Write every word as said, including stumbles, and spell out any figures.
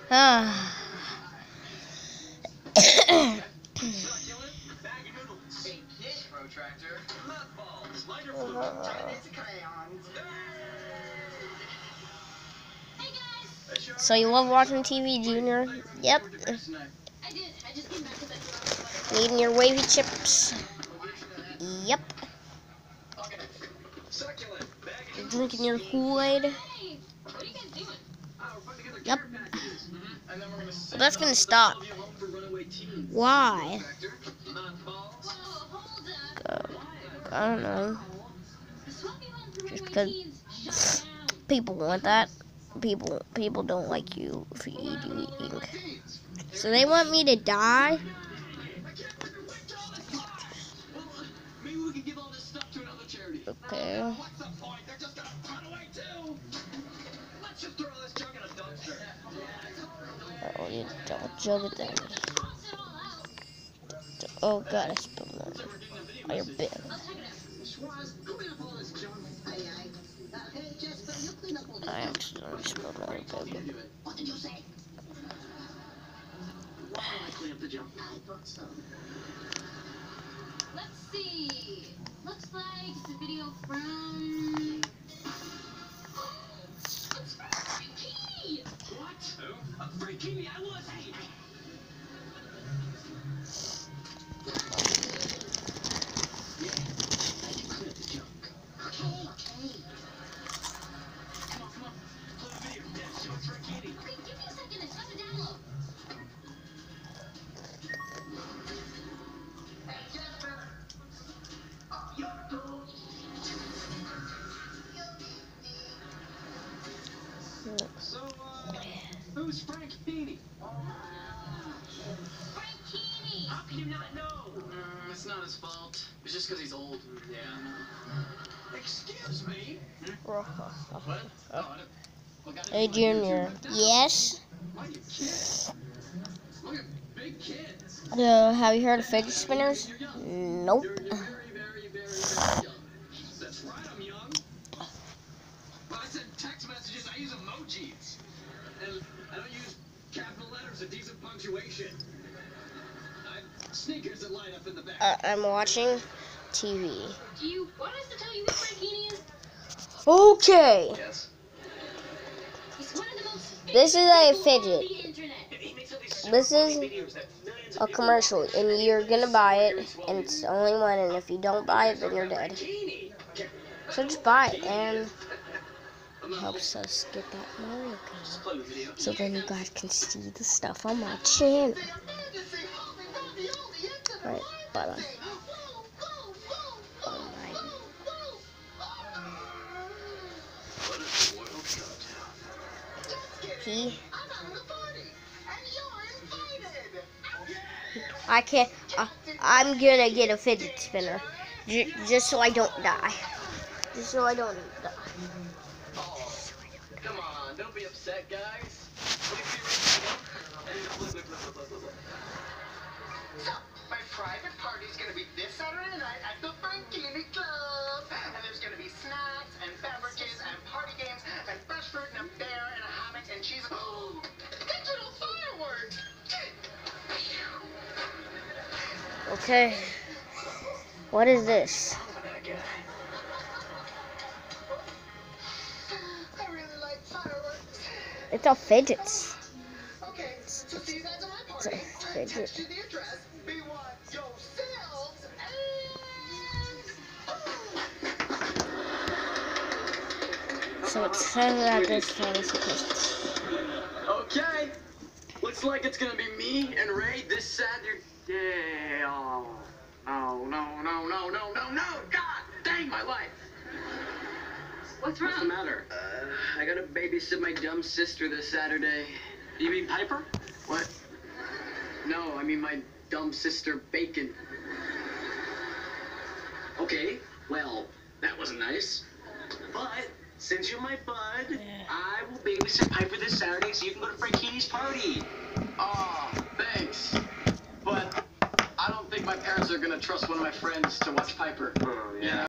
Ah. So you love watching T V, Junior? Yep. Eating your wavy chips? Yep. Drinking your Kool-Aid? Yep. Well, that's gonna stop. Why? Uh, I don't know. Just because people want that. People, people don't like you for eating. So they want me to die? Okay. Oh, you don't jug it then. Oh god, I spilled more. Oh, you're big. I accidentally spilled more, baby. Let's see. Looks like it's a video from. It's Frankie! What? Who? Frankie, I was. Hey. So, uh, who's Frank Heaney? Frank Heaney! How can you not know? Mm, it's not his fault. It's just because he's old. Yeah. Excuse me? What? Oh, Hey, Junior. Yes? Look at big kids. Uh, have you heard of fidget spinners? Nope. You're, you're very, very, very, very young. That's right, I'm young. But I send text messages, I use emojis. And I don't use capital letters or decent punctuation. I have sneakers that line up in the back. Uh, I'm watching T V. Do you want us to tell you who Frank Heaney is? Okay. Yes. He's one of the most This is a famous fidget. people on the internet. This is a commercial, and you're gonna buy it, and it's the only one, and if you don't buy it, then you're dead. So just buy it, and it helps us get that Mario game. So then you guys can see the stuff on my channel. Alright, bye-bye. Oh my. He... I can't. Uh, I'm gonna get a fidget spinner, j just so I don't die. Just so I don't die. Oh, come on, don't be upset, guys. So, my private party's gonna be this Saturday night at the Frankini Club, and there's gonna be snacks and beverages and party games and fresh fruit and a bear and a hammock and cheese. Oh, digital fireworks! Okay. What is this? I really like fireworks. It's all fidgets. Okay, so see you guys at my It's a party. fidget. Text you the address. Be one yourselves and... So it says that this time is supposed Okay. Looks like it's gonna be me and Ray this Saturday. Oh, no, no, no, no, no, no, no! God dang my life! What's What's the wrong? matter? Uh, I gotta babysit my dumb sister this Saturday. You mean Piper? What? No, I mean my dumb sister Bacon. Okay, well, that wasn't nice. But since you're my bud, Yeah. I will babysit Piper this Saturday so you can go to Frank Heaney's party. Aw, thanks. But I don't think my parents are gonna trust one of my friends to watch Piper. Oh, yeah.